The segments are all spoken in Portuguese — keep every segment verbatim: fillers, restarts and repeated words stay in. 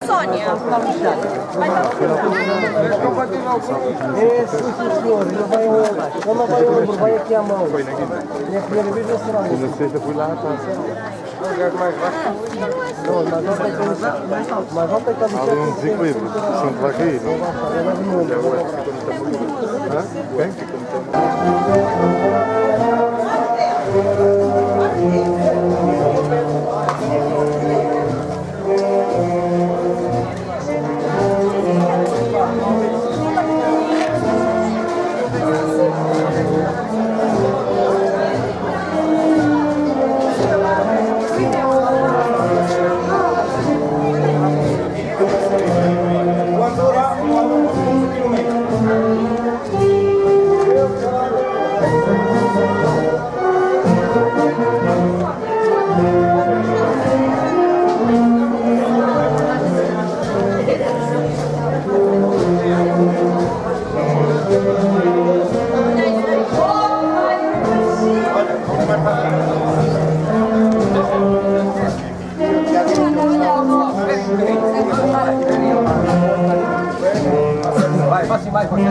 Sônia. É, sim, senhor, ele vai lá. Quando não vai ombro, vai aqui à mão. É a primeira vez, não será. Na sexta fui lá, está. Não, mas não tem como. Mas não tem como. Há ali um desequilíbrio, o som vai cair, não? Hã? Quem? Vai, vai, vai, vai.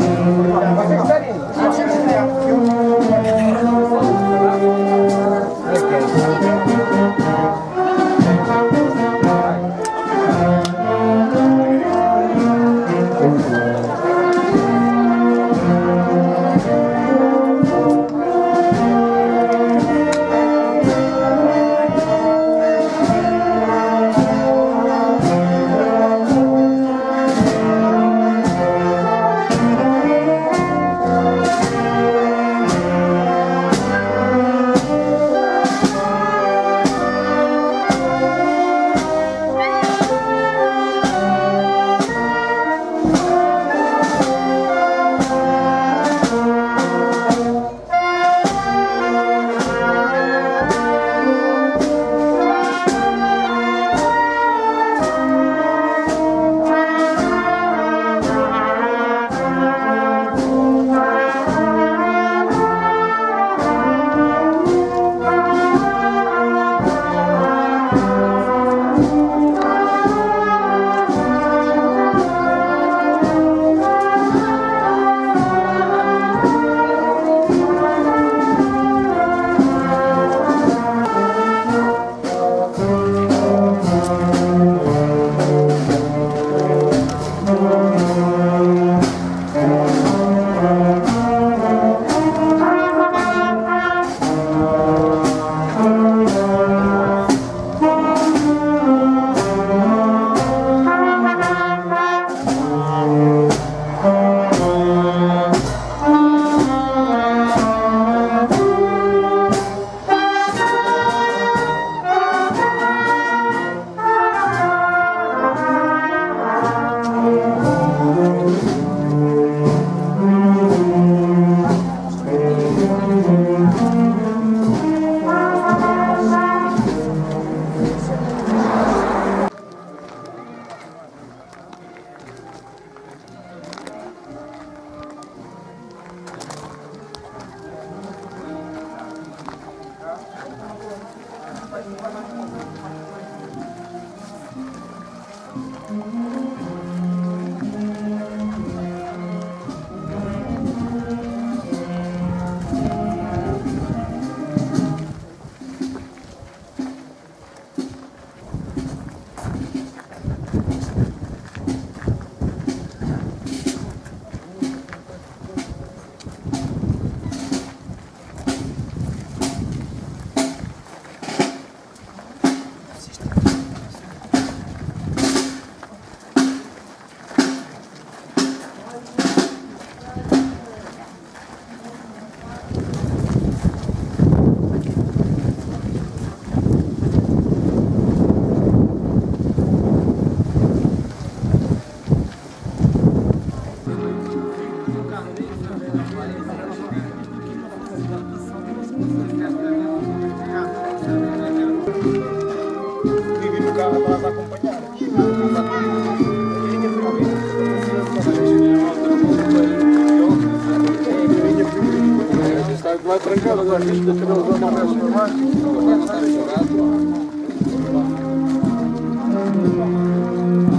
Vai trancado agora, isto da cabelo da mão é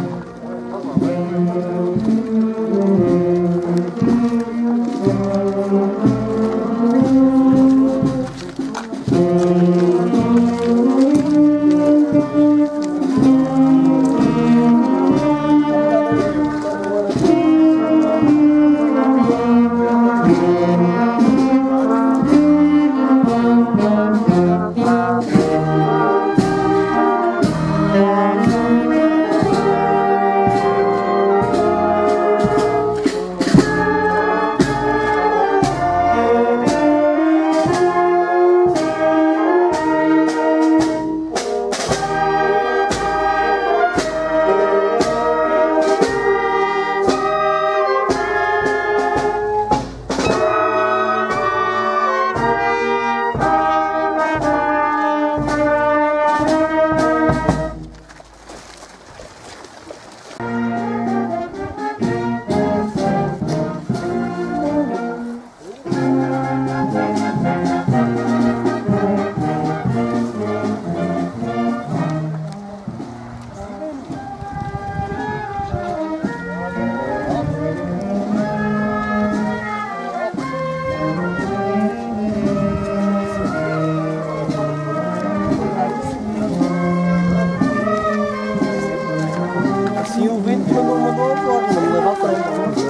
Assim o vento mandou, mandou a porta, não me leva à frente.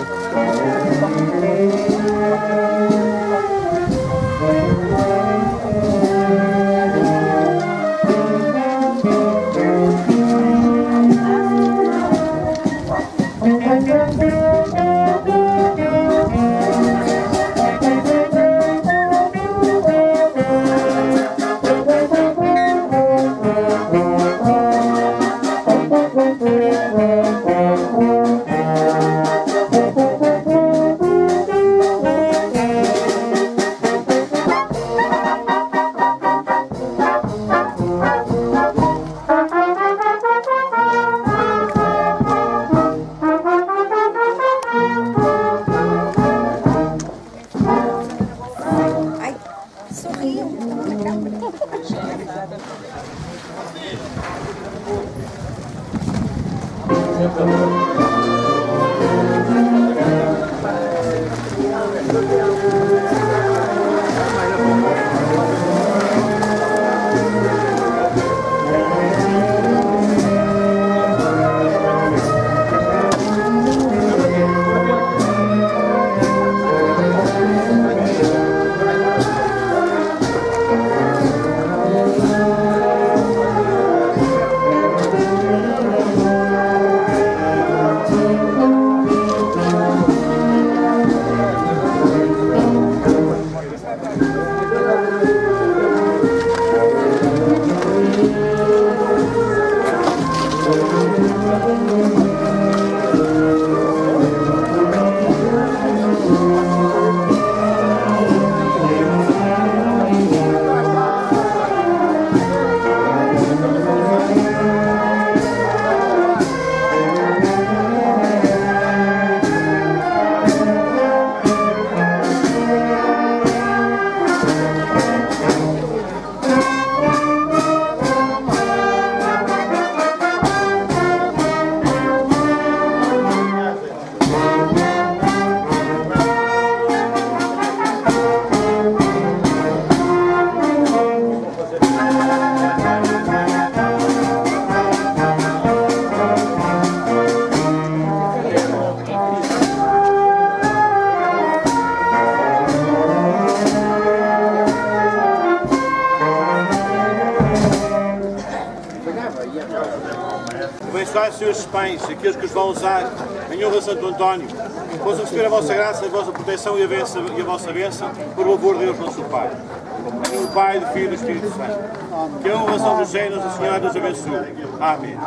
Abençoai os seus pães, aqueles que os vão usar, em honra a Santo António. Possam receber a vossa graça, a vossa proteção e a, benção, e a vossa bênção, por louvor de Deus nosso Pai. Em nome do Pai, do Filho e do Espírito Santo. Que a honra são dos géneros, o Senhor nos abençoe. Amém.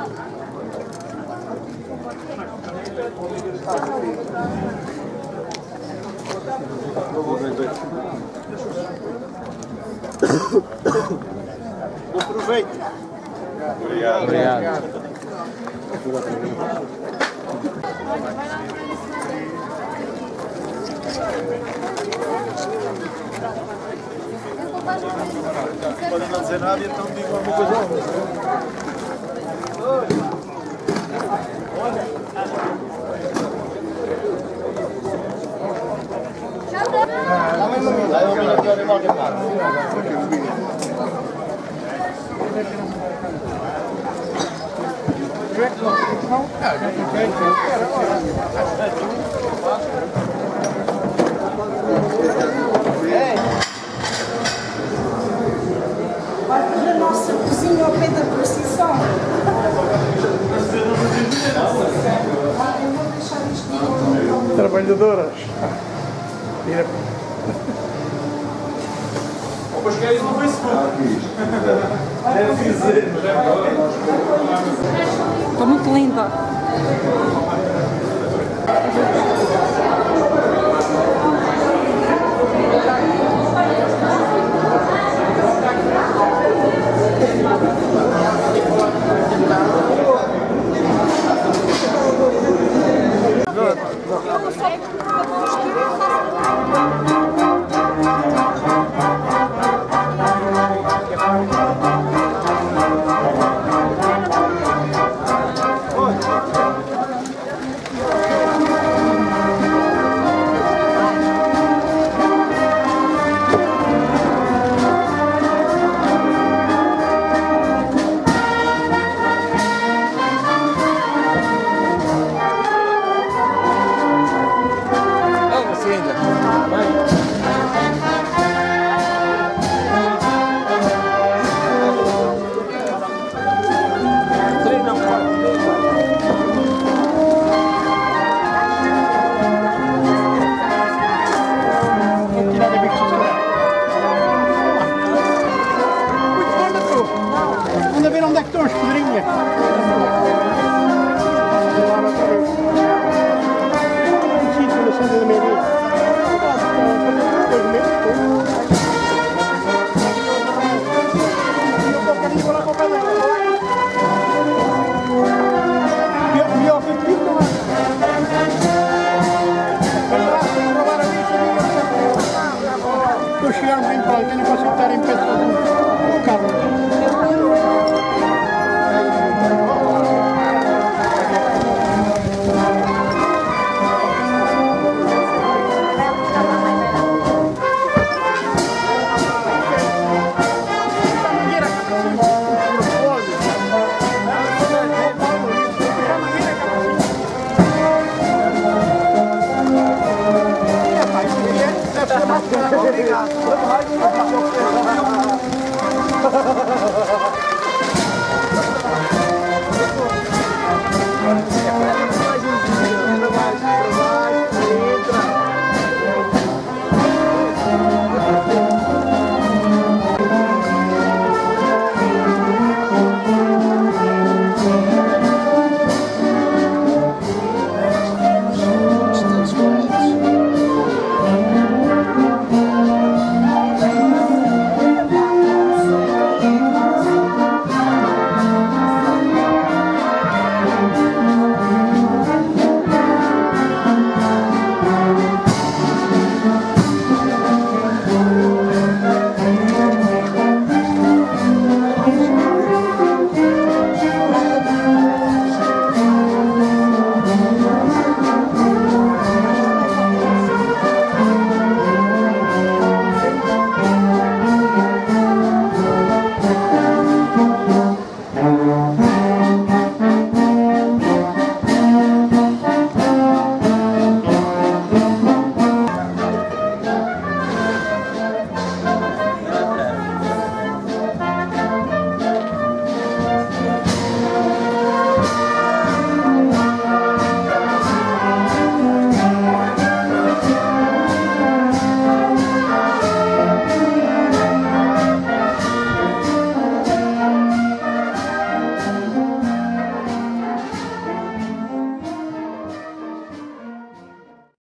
Bom proveito. Obrigado. Obrigado. Podem não dizer nada, então digo alguma coisa. Olha. Vai para a nossa cozinha ao pé da procissão. Trabalhadoras. Mas queres no Facebook? Deve dizer, mas é melhor. Estou muito linda. Anda a ver onde é que estão as pedrinhas. Um sítio na Santa da Meia. Melhor que aquilo, não é? Estou a chegar bem para ali, não consigo estar em pé de fazer um carro.